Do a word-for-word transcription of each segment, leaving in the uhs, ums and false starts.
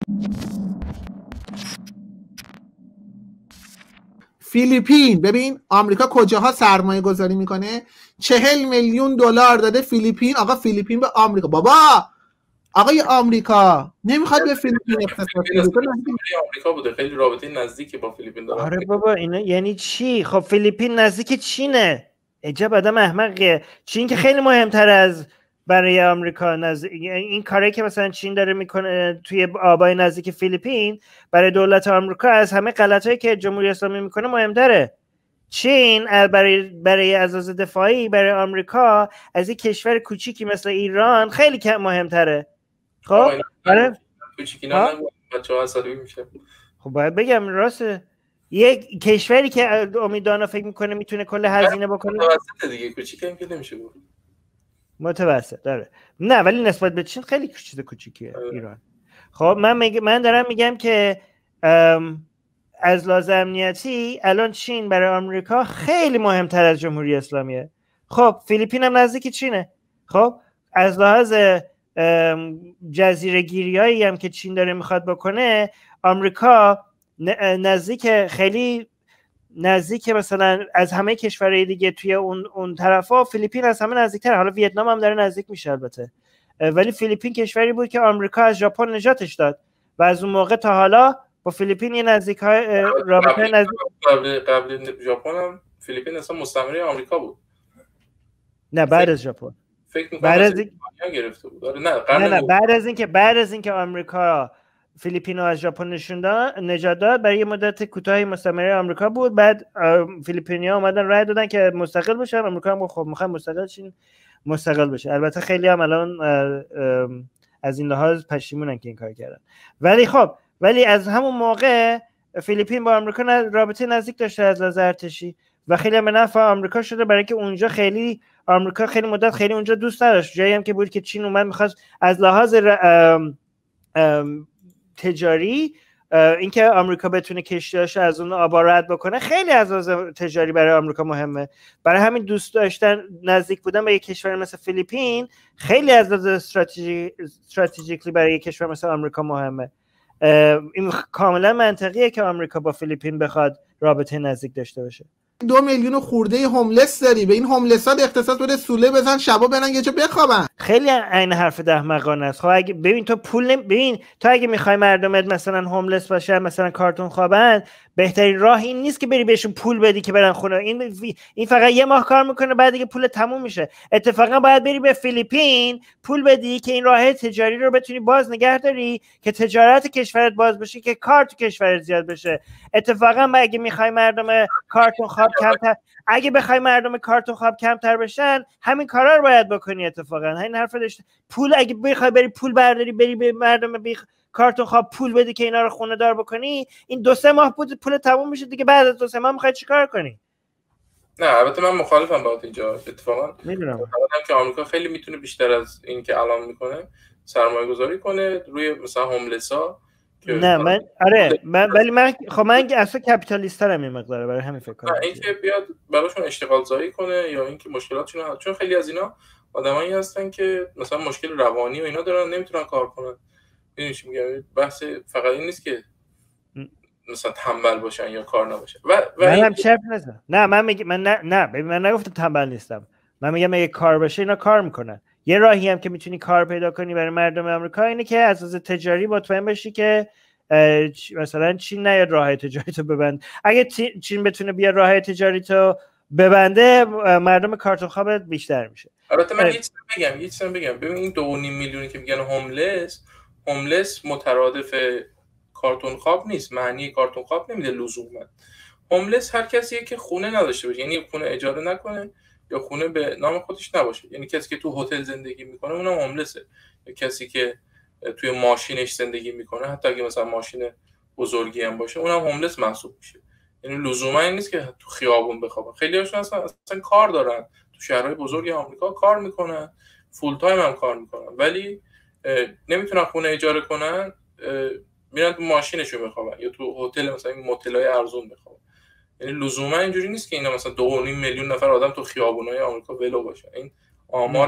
فیلیپین، ببین آمریکا کجاها سرمایه گذاری میکنه؟ چهل میلیون دلار داده فیلیپین. آقا فیلیپین به آمریکا، بابا آقای آمریکا نمیخواد به فیلیپین اقتصاد کنه. آمریکا بوده، خیلی رابطه نزدیکی با فیلیپین داره. آره بابا اینا یعنی چی؟ خب فیلیپین نزدیک چینه. عجب آدم احمقیه. چین که خیلی مهمتر از برای آمریکا نزدیک، این کاری که مثلا چین داره میکنه توی آبای نزدیک فیلیپین برای دولت آمریکا از همه غلطایی که جمهوری اسلامی میکنه مهمتره. چین برای برای اساس دفاعی برای آمریکا از یک کشور کوچیکی مثل ایران خیلی کم مهمتره. خب آره کوچیکی نه بچه‌ها عصبی میشه. خب باید بگم راسته، یک کشوری که امیدوارم فکر میکنه میتونه کل هزینه بکنه متوسط دیگه، کوچیک هم که نمیشه گفت. متوسط داره. نه ولی نسبت به چین خیلی چیز کوچیکیه ایران. خب من میگ... من دارم میگم که از لحاظ امنیتی الان چین برای آمریکا خیلی مهمتر از جمهوری اسلامیه. خب فیلیپین هم نزدیک چینه. خب از لحاظ جزیره گیریایی هم که چین داره میخواد بکنه، آمریکا نزدیک، خیلی نزدیک مثلا از همه کشورهای دیگه توی اون اون طرفا فیلیپین از همه نزدیکتره. حالا ویتنام هم داره نزدیک میشه البته، ولی فیلیپین کشوری بود که آمریکا از ژاپن نجاتش داد و از اون موقع تا حالا با فیلیپین یه نزدیک‌های رابطه نزدیک. قبل قبل ژاپن هم فیلیپین اصلا مستعمره آمریکا بود. نه بعد از ژاپن فکر می‌کنم بعد از این... گرفته بود. نه نه نه بعد از اینکه بعد از اینکه آمریکا فیلیپینو از ژاپن نشون داد نجات داد، برای یه مدت کوتاهی مستعمره آمریکا بود. بعد فیلیپینیا اومدن رای دادن که مستقل بشن. آمریکا هم خب می‌خواد مستقل شین مستقل بشه. البته خیلی هم الان از این لحاظ پشیمونن که این کار کردن. ولی خب ولی از همون موقع فیلیپین با آمریکا رابطه نزدیک داشته از لحاظ ارتشی و خیلی هم به نفع آمریکا شده، برای اینکه اونجا خیلی آمریکا خیلی مدت خیلی اونجا دوست داشت. جایی هم که بود که چین اومد می‌خواست از لحاظ ام ام تجاری اینکه آمریکا بتونه کشتیاش از اون آبا رد بکنه خیلی از لحاظ تجاری برای آمریکا مهمه. برای همین دوست داشتن نزدیک بودن به یک کشور مثل فیلیپین خیلی از لحاظ استراتژی استراتژیکلی برای یک کشور مثل آمریکا مهمه. این کاملا منطقیه که آمریکا با فیلیپین بخواد رابطه نزدیک داشته باشه. دو میلیون خورده هوملس داری، به این هوملس‌ها اختصاص بده، سوله بزن، شبا برن یه جا بخوابن. خیلی عین حرف احمقانه است. خب اگه ببین تو پول نم... ببین تو اگه میخوای مردمت مثلا هوملس باشه، مثلا کارتون خوابن، بهترین راه این نیست که بری بهشون پول بدی که برن خونه. این این فقط یه ماه کار میکنه، بعد دیگه پول تموم میشه. اتفاقا باید بری به فیلیپین پول بدی که این راه تجاری رو بتونی باز نگه داری، که تجارت کشورت باز بشه، که کار تو کشورت زیاد بشه. اتفاقا اگه میخوای مردم کارتون خواب کمتر اگه بخوای مردم کارتون خواب کمتر بشن، همین کارا رو باید بکنی. اتفاقا این حرف داشت پول، اگه بخوای بری پول برداری بری به مردم بیخ... کارتون خواب پول بدی که اینا رو خونه دار بکنی، این دو سه ماه بود پول تموم میشه دیگه. بعد از دو سه ماه میخوای چیکار کنی؟ نه البته من مخالفم با اینجا. اتفاقا میدونم که آمریکا خیلی میتونه بیشتر از این که الان میکنه سرمایه گذاری کنه روی مثلا هوملس‌ها. نه من آره من ولی من خب من اصلا کپیتالیستم این مقداره، برای همین فکر کنم اینکه بیاد براشون اشتغال زایی کنه یا اینکه مشکلاتشون حل، چون خیلی از اینا آدمایی هستن که مثلا مشکل روانی و اینا دارن نمیتونن کار کنن. ببین چی میگم، بحث فقط این نیست که مثلا تنبل باشن یا کار نباشه. و, و من هم چرت نزن. نه من میگم من نه نه ببین من نگفتم تنبل نیستم. من میگم اگه کار باشه اینا کار میکنن. یه راهی هم که میتونی کار پیدا کنی برای مردم آمریکا اینه که از لحاظ تجاری مطمئن باشی که مثلا چین نیاد راه تجاری تو ببند. اگه چین بتونه بیا راه تجاری تو ببنده، مردم کارتون خواب بیشتر میشه. البته من یه چیزی بگم یه چیزی بگم ببین این دو و نیم میلیونی که میگن هوملس، هوملس مترادف کارتون خواب نیست. معنی کارتون خواب نمیده لزوما. هوملس هر کسیه که خونه نداشته باشه، یعنی خونه اجاره نکنه یا خونه به نام خودش نباشه. یعنی کسی که تو هتل زندگی میکنه اونم هوملسه. یا کسی که توی ماشینش زندگی میکنه، حتی اگه مثلا ماشین بزرگی هم باشه، اونم هوملس محسوب میشه. یعنی لزوما این نیست که تو خیابون بخوابن. خیلی هاشون اصلا اصلا کار دارن، تو شهرهای بزرگ آمریکا کار میکنن، فول تایم هم کار میکنن، ولی نمیتونن خونه اجاره کنن، میرن تو ماشینشون بخوابن یا تو هتل مثلا این موتلای ارزون بخوابن. یعنی لزوما اینجوری نیست که اینا مثلا دو و نیم میلیون نفر آدم تو خیابونای آمریکا ولو باشه. این آمار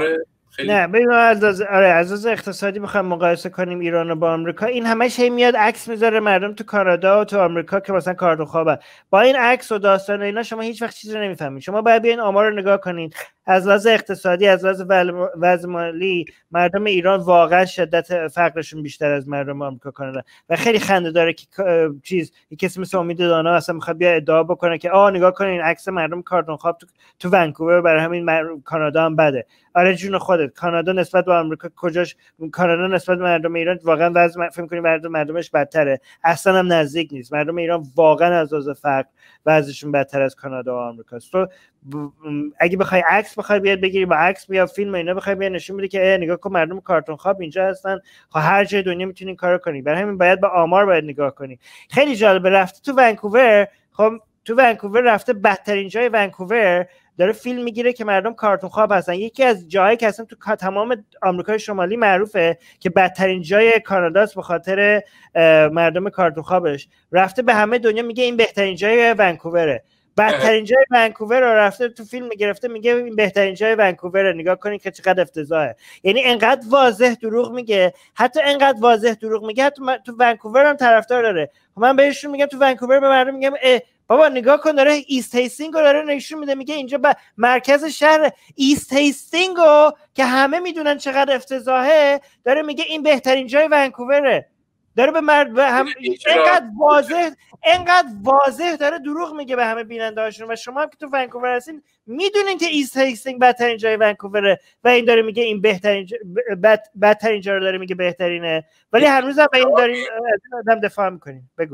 خیلی نه ببین از آره از از اقتصادی میخوام مقایسه کنیم ایران با آمریکا، این همش هی میاد عکس میذاره مردم تو کانادا و تو آمریکا که مثلا کارتون خوابه. با این عکس و داستان و اینا شما هیچ وقت چیزی رو نمیفهمید. شما باید بیاین آمار رو نگاه کنین. از لحاظ اقتصادی، از لحاظ وضع مالی، مردم ایران واقعا شدت فقرشون بیشتر از مردم آمریکا کانادا و خیلی خنده داره که چیز کسی مثل امید دانا اصلا میخواد بیا ادعا بکنه که آ نگاه کنین عکس مردم کارتون خواب تو, تو ونکوور، برای همین مردم کانادا هم بده. آره جون خودت، کانادا نسبت به آمریکا کجاش؟ کانادا نسبت به مردم ایران واقعا وضع فکر کنید مردم مردمش بدتره؟ اصلا هم نزدیک نیست. مردم ایران واقعا از لحاظ فقر وضعشون بدتر از کانادا و آمریکا است. تو اگه بخوای عکس بخوای بیاد بگیری با عکس بیا فیلم اینا بخوای بیا نشون بدی که نگاه کن مردم کارتون خواب اینجا هستن، خب هر جای دنیا میتونین کارو کنی. برای همین باید با آمار باید نگاه کنی. خیلی جالبه رفته تو ونکوور، خب تو ونکوور رفته بدترین جای ونکوور داره فیلم میگیره که مردم کارتون خواب هستن. یکی از جایی که اصلا تو تمام آمریکای شمالی معروفه که بدترین جای کاناداست به خاطر مردم کارتون خوابش، رفته به همه دنیا میگه این بهترین جای ونکووره. بدترین جای ونکوور رو رفته تو فیلم گرفته میگه این بهترین جای ونکووره. نگاه کنید که چقدر افتضاحه. یعنی انقدر واضح دروغ میگه، حتی انقدر واضح دروغ میگه حتی تو ونکوور هم طرفدار داره. من بهشون میگم تو ونکوور به مردم میگم بابا نگاه کن داره ایست هیستینگ رو داره نشون میده، میگه اینجا ب... مرکز شهر ایست هیستینگ رو که همه میدونن چقدر افتضاحه، داره میگه این بهترین جای ونکووره. داره به مرد به هم اینقدر واضح اینقدر واضح داره دروغ میگه به همه بیننده‌هاشون. و شما هم که تو ونکوور هستین میدونین که ایست هیستینگ بدترین جای ونکووره و این داره میگه این بهترین ج... بد... بدترین جا رو داره میگه بهترینه، ولی هنوز هم به این دارین از این آدم دفاع میکنین. بگو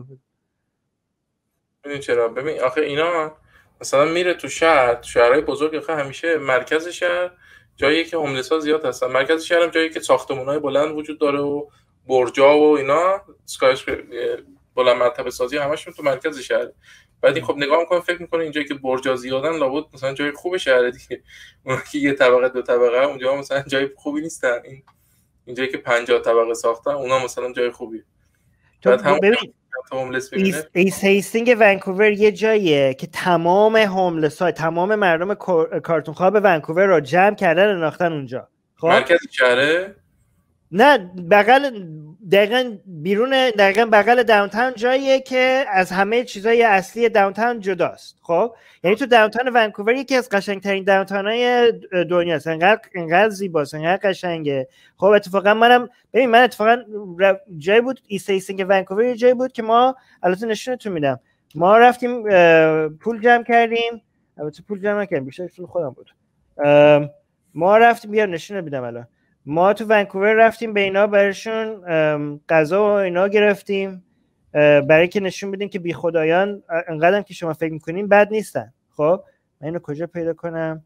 ببین چرا؟ ببین آخه اینا مثلا میره تو شهر، تو شهرهای بزرگ آخه همیشه مرکز شهر جایی که هوملس‌ها زیاد هستن، مرکز شهر هم جایی که ساختمان‌های بلند وجود داره و برجا و اینا اسکایش بلند مرتبه سازی همشون تو مرکز شهر. بعد این خب نگاه می‌کنه فکر می‌کنه اینجایی که برجا زیادن لابد مثلا جای خوب شهر دیگه، اون که یه طبقه دو طبقه اونجا مثلا جای خوبی نیستن. این اینجایی که پنجاه طبقه ساختن اونا مثلا جای خوبیه. بعد هم ایست هیستینگ ونکوور یه جاییه که تمام هوملس های تمام مردم کارتون خواب ونکوور رو جمع کردن انداختن اونجا. خب مرکز شهره؟ نه بغل دقیقاً بیرون دقیقاً بغل داونتاون جاییه که از همه چیزای اصلی داونتاون جداست. خب یعنی تو داونتاون ونکوور یکی از قشنگترین داونتاونای دنیاست. انقدر انقدر زیباست، انقدر قشنگه. خب اتفاقا منم ببین من اتفاقا جای بود ایست هیستینگ ونکوور یه جایی بود که ما البته نشونتون میدم، ما رفتیم پول جمع کردیم، البته پول جمع نکردیم بیشتر پول خودم بود. ما رفتیم بیا نشون میدم الان. ما تو ونکوور رفتیم به اینا براشون غذا و اینا گرفتیم برای که نشون بدیم که بی خدایان انقدرم که شما فکر میکنین بد نیستن. خب من اینو کجا پیدا کنم؟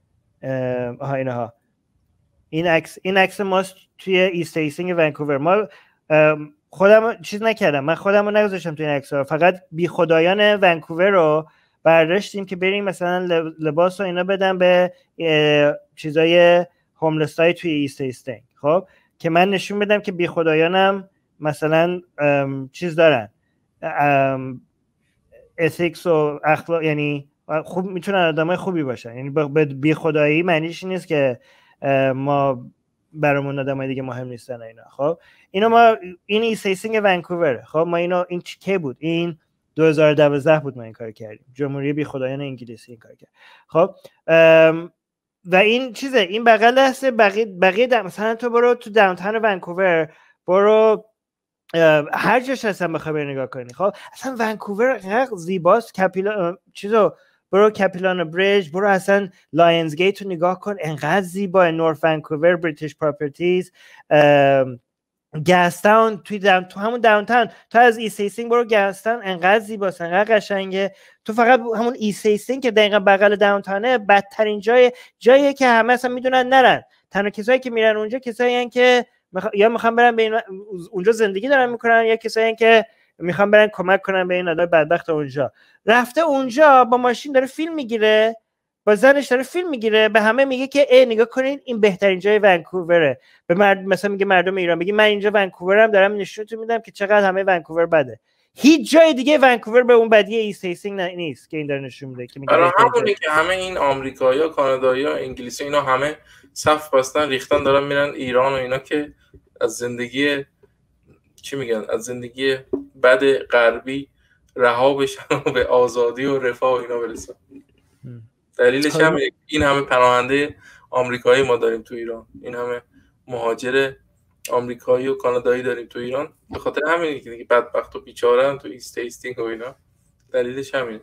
آها اینها، این عکس این عکس ماست توی ایست هیستینگ ونکوور. ما خودم چیز نکردم، من خودم رو نگذاشتم توی این عکس‌ها، فقط بی خدایان ونکوور رو برداشتیم که بریم مثلا لباس و اینا بدن به چیزای هوملس های توی ایست هیستینگ. خب که من نشون بدم که بی خدایانم مثلا چیز دارن، ethics و اخلاق، یعنی خوب میتونن آدمای خوبی باشن. یعنی بی خدایی معنیش نیست که ما برامون آدمای دیگه مهم نیستن اینا. خب اینو ما این ایست هیستینگ ونکوور. خب ما اینو این کی بود؟ این دو هزار و دوازده بود ما این کار کردیم. جمهوری بی خدایان انگلیسی این کار کرد. خب و این چیزه، این بغل هست بقیه بقیه مثلا تو برو تو داونتاون ونکوور، برو هر جاش هستن بخوای نگاه کنی. خب اصلا ونکوور انقدر زیباست. کپیلا چیزو برو کپیلان بریج، برو اصلا لاینز گیت رو نگاه کن، انقدر زیبا. نورث ونکوور، بریتیش پراپرتیز، گاستاون توی داون تو همون داونتاون، تو از ایست هیستینگ برو گاستاون، انقدر زیباست، انقدر قشنگه. تو فقط همون ایست هیستینگ که دقیقاً بغل داونتاونه بدترین جای جاییه که همه اصلا میدونن نرن. تنها کسایی که میرن اونجا کسایی هستن که مخ... یا میخوان برن به این... اونجا زندگی دارن میکنن، یا کسایی هستن که میخوان برن کمک کنن به این آدم بدبخت اونجا. رفته اونجا با ماشین داره فیلم میگیره، با زنش داره فیلم میگیره، به همه میگه که ای نگاه کنین این بهترین جای ونکووره. به مرد مثلا میگه مردم ایران، میگه من اینجا ونکوورم، دارم نشونتون میدم که چقدر همه ونکوور بده. هیچ جای دیگه ونکوور به اون بدیه ایست هیستینگ نیست که این داره نشون میده که میگه برای همونه که همه این آمریکایی‌ها، کانادایی‌ها، انگلیسی اینا همه صف بستن ریختن دارن میرن ایران و اینا که از زندگی چی میگن از زندگی بد غربی رها بشن و به آزادی و رفاه و اینا برسن. دلیلش هم این همه پناهنده آمریکایی ما داریم تو ایران، این همه مهاجر آمریکایی و کانادایی داریم تو ایران، به خاطر همینه که دیگه بدبخت و بیچاره‌ن تو ایست هیستینگ و اینا. دلیلش همینه.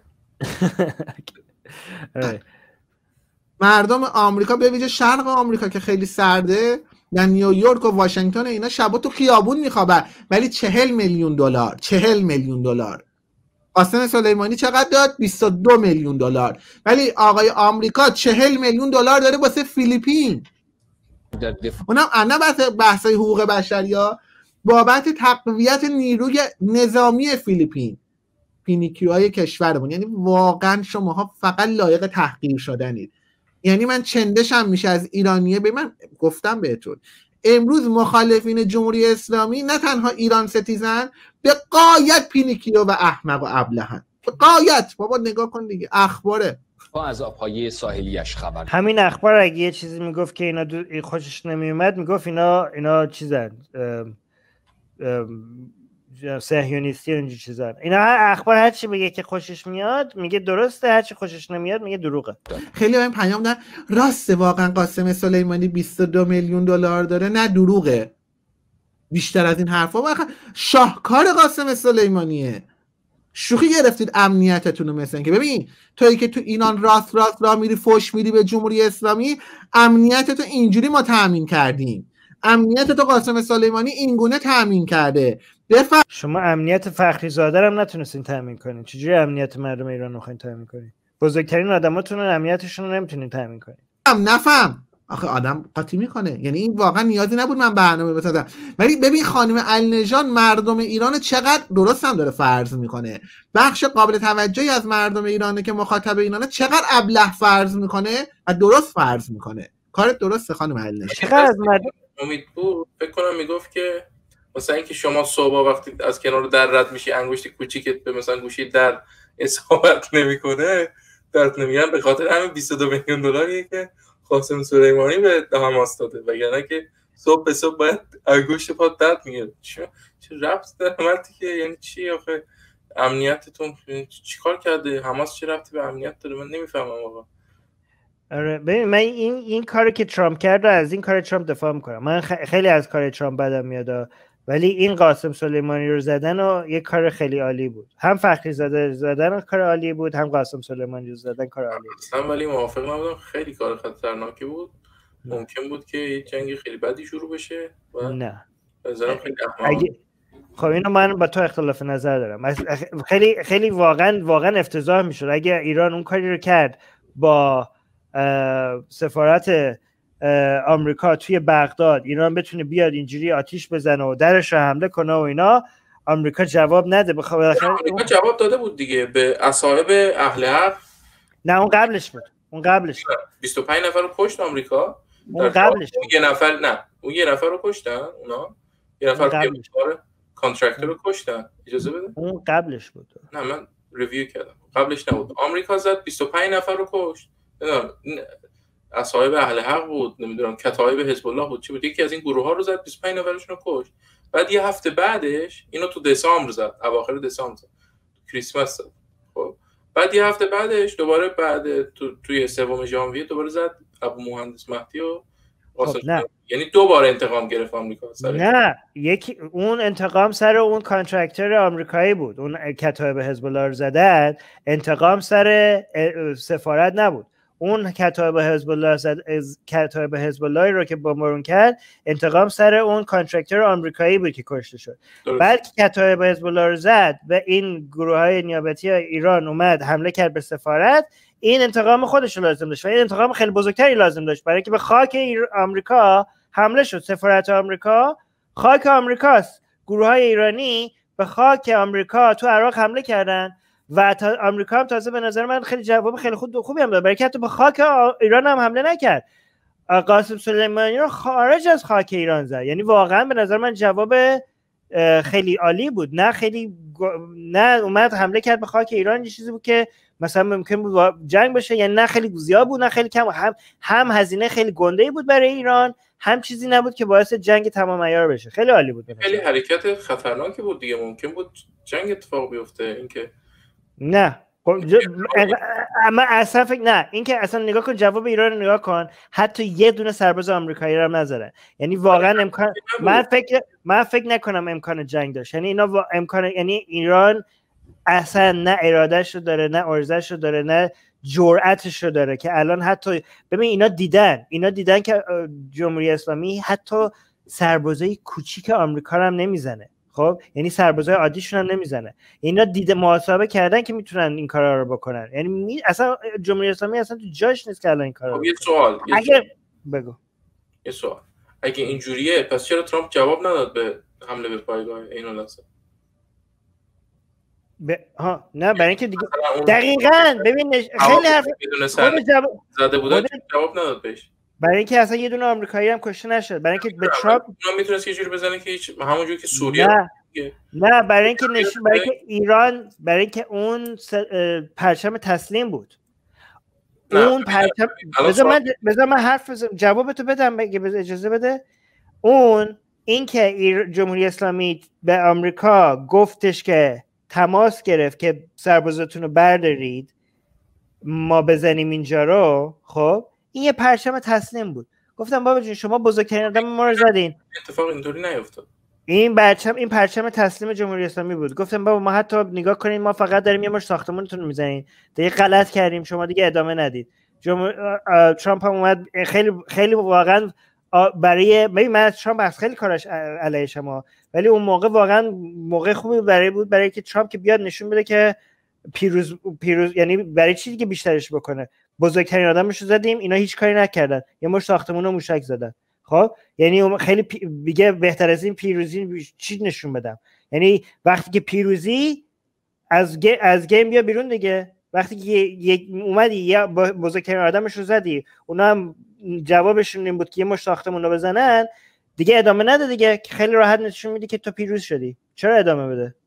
مردم آمریکا به ویژه شرق آمریکا که خیلی سرده، در نیویورک و واشنگتن اینا شبا تو خیابون میخوابن، ولی چهل میلیون دلار چهل میلیون دلار قاسم سلیمانی چقدر داد؟ بیست و دو میلیون دلار. ولی آقای آمریکا چهل میلیون دلار داره واسه فیلیپین. اونم انا بحث بحثای حقوق بشری ها بابت تقویت نیروی نظامی فیلیپین، فینیکیوهای کشورمون. یعنی واقعا شماها فقط لایق تحقیر شدنید. یعنی من چندشم میشه از ایرانیه. به من گفتم بهتون امروز مخالفین جمهوری اسلامی نه تنها ایران ستیزن، به قایت پینیکیو و احمق و ابلهن. به قایت. بابا نگاه کن دیگه، اخباره. از آبهای ساحلیش خبر. همین اخبار اگه یه چیزی میگفت که اینا دو... خوشش نمیومد، میگفت اینا اینا چیزن صهیونیستی و اینجور چیزن. اینا اخبار هر چی بگه که خوشش میاد میگه درسته، هر چی خوشش نمیاد میگه دروغه. خیلی این پیام دادن راسته واقعا قاسم سلیمانی بیست و دو میلیون دلار داره؟ نه دروغه. بیشتر از این حرفا واقعا شاهکار قاسم سلیمانیه. شوخی گرفتید امنیتتون رو. مثلا که ببین تویی که تو ایران راست راست را میری فوش میدی به جمهوری اسلامی، امنیتتو اینجوری ما تامین کردیم، امنیتتو قاسم سلیمانی اینگونه تامین کرده. بفر... شما امنیت فخری زاده هم نتونستین تامین کنین، چجوری امنیت مردم ایران رو خواین تامین کنین؟ بزرگترین آدماتون امنیتشون رو نمیتونین تامین کنین. نفهم آخه آدم قاطی میکنه. یعنی این واقعا نیازی نبود من برنامه بسازم. ولی ببین خانم النژاد مردم ایران چقدر درست هم داره فرض میکنه. بخش قابل توجهی از مردم ایرانه که مخاطب اینانه چقدر ابله فرض میکنه و درست فرض میکنه. کارت درسته خانم النژاد. چقدر مردم امید بود فکر کنم میگفت که مثلا اینکه شما صبح وقتی از کنار در رد میشی انگشت کوچیکت به مثلا گوشی در اصابت نمیکنه، درت نمیگن، به خاطر همین بیست و دو میلیون دلاریه که قاسم سلیمانی به حماس داده، وگرنه که صبح به صبح باید انگشت پات درد میگیره. چه چه ربطی داره مرتی که یعنی چی آخه امنیتتون چیکار کرده؟ حماس چه ربطی به امنیت داره؟ من نمیفهمم آقا. آره ببین من این این کاری که ترامپ کرد از این کار ترامپ دفاع میکنم. من خیلی از کار ترامپ بدم میاد، ولی این قاسم سلیمانی رو زدن و یه کار خیلی عالی بود. هم فخری زاده زدن کار عالی بود، هم قاسم سلیمانی رو زدن کار عالی بود. اصلا ولی موافق نبودم، خیلی کار خطرناکی بود. ممکن بود که یه جنگ خیلی بدی شروع بشه و نه بنظرم خیلی احمق. خب اینو من با تو اختلاف نظر دارم. خیلی خیلی واقعا واقعا افتضاح میشد اگه ایران اون کاری رو کرد با سفارت آمریکا توی بغداد، ایران بتونه بیاد اینجوری آتیش بزنه و درش رو حمله کنه و اینا، آمریکا جواب نده. بخواد آمریکا جواب داده بود دیگه به اصحاب اهل حق. نه اون قبلش بود. اون قبلش بود. بیست و پنج نفر رو کشت آمریکا. اون قبلش اون یه نفر نه اون یه نفر رو کشتن اونا. یه نفر قبلش کانترکتور رو کشتن. اجازه بده. اون قبلش بود. نه من ریویو کردم. قبلش نبود. آمریکا زد بیست و پنج نفر رو کشت. نه اصحاب اهل حق بود، نمیدونم کتایب حزب الله بود چی بود، یکی از این گروه ها رو زد، بیست و پنج نفرشون رو کشت. بعد یه هفته بعدش اینو تو دسامبر زد، اواخر دسامبر زد، کریسمس زد. خب بعد یه هفته بعدش دوباره بعد تو توی سوم ژانویه دوباره زد ابو مهندس مهدی و خب نه. یعنی دو بار انتقام گرفت آمریکا سر نه یکی اون انتقام سر اون کانترکتور آمریکایی بود، اون کتایب حزب الله رو زدن، انتقام سر سفارت نبود. اون کتایب حزب الله زد کتایب حزب الله رو که بمبارون کرد، انتقام سر اون کانترکتور آمریکایی بود که کشته شد. بعد که کتایب حزب الله رو زد و این گروه‌های نیابتی ایران اومد حمله کرد به سفارت، این انتقام خودش رو لازم داشت و این انتقام خیلی بزرگتری لازم داشت، برای که به خاک آمریکا حمله شد. سفارت آمریکا خاک آمریکاست. گروه‌های ایرانی به خاک آمریکا تو عراق حمله کردن و تا آمریکا هم تازه به نظر من خیلی جواب خیلی خوب خوبی هم داد، برای که حتی به خاک ایران هم حمله نکرد. قاسم سلیمانی رو خارج از خاک ایران زد. یعنی واقعا به نظر من جواب خیلی عالی بود. نه خیلی نه اومد حمله کرد به خاک ایران، یه چیزی بود که مثلا ممکن بود جنگ بشه، یعنی نه خیلی زیاد بود نه خیلی کم، هم هم هزینه خیلی گنده‌ای بود برای ایران، هم چیزی نبود که باعث جنگ تمام عیار بشه. خیلی عالی بود. خیلی حرکت خطرناکی بود دیگه، ممکن بود جنگ اتفاق بیفته. اینکه نه اما اصلا فکر نه اینکه اصلا نگاه کن جواب ایران رو نگاه کن، حتی یه دونه سرباز آمریکایی رو هم نذاره. یعنی واقعا امکان من فکر من فکر نکنم امکان جنگ داشت. یعنی اینا و... امکان یعنی ایران اصلا نه ارادهش رو داره، نه ارزش رو داره، نه جرأتش رو داره که الان حتی ببین اینا دیدن اینا دیدن که جمهوری اسلامی حتی سربازای کوچیک آمریکا رو هم نمیزنه. خب یعنی سربازای عادیشون هم نمیزنه. اینا دیده محاسبه کردن که میتونن این کارا رو بکنن. یعنی می... اصلا جمهوری اسلامی اصلا تو جاش نیست که الان این کارا رو. خب یه سوال یه اگه بگو یه سوال اگه اینجوریه پس چرا ترامپ جواب نداد به حمله به پایگاه اینولاسه؟ ب... ها نه برای اینکه دیگه دقیقاً ببین نش... خیلی حرف بدون سر جواب... زده بودن خود... جواب نداد بهش. برای اینکه اصلا یه دونه آمریکایی هم کشته نشد. برای اینکه به ترامپ اونا میتونست یه جوری بزنه که هیچ همونجوری که سوریه نه دیگه. نه برای اینکه نشون برای اینکه ایران برای اینکه اون س... پرچم تسلیم بود. اون پرچم بذار من بذار من حرف بزنم جوابتو بدم بگه اجازه بده. اون اینکه ایر... جمهوری اسلامی به آمریکا گفتش که تماس گرفت که سربازاتون رو بردارید ما بزنیم اینجا رو، خب این یه پرچم تسلیم بود. گفتم بابا جون شما بزرگترین آدم ما رو زدین. اتفاق اینطوری نیفتاد. این پرچم این پرچم تسلیم جمهوری اسلامی بود. گفتم بابا ما حتی نگاه کنین ما فقط داریم یه مش ساختمونتون رو میزنین، دیگه غلط کردیم شما دیگه ادامه ندید. جمهور ترامپ هم اومد خیلی خیلی واقعا برای ببین من ترامپ از خیلی کاراش علیه شما، ولی اون موقع واقعا موقع خوبی برای بود برای که ترامپ که بیاد نشون بده که پیروز پیروز یعنی برای چی دیگه بیشترش بکنه. بزرگترین آدمشو زدیم اینا هیچ کاری نکردن، یه مش ساختمون رو موشک زدن. خب یعنی خیلی پی... دیگه بهتر از این پیروزی چی نشون بدم؟ یعنی وقتی که پیروزی از گ... از گیم بیا بیرون دیگه. وقتی که یک اومدی یا بزرگترین آدمش رو زدی اونا هم جوابشون این بود که یه مش ساختمون رو بزنن، دیگه ادامه نده دیگه، که خیلی راحت نشون میدی که تو پیروز شدی. چرا ادامه بده؟